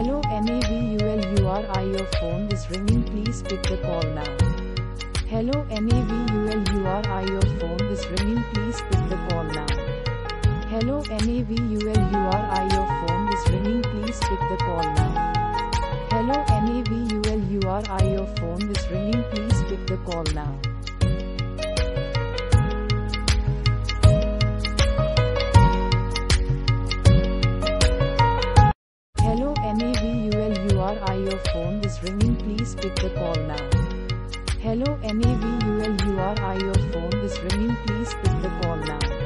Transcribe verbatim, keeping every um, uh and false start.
Hello NAVULURI Your phone is ringing, please pick the call now. Hello NAVULURI Your phone is ringing, please pick the call now. Hello NAVULURI Your phone is ringing, please pick the call now. Hello NAVULURI Your phone is ringing, please pick the call now. Hello NAVULURI Your phone is ringing, please pick the call now. Hello NAVULURI Your phone is ringing, please pick the call now.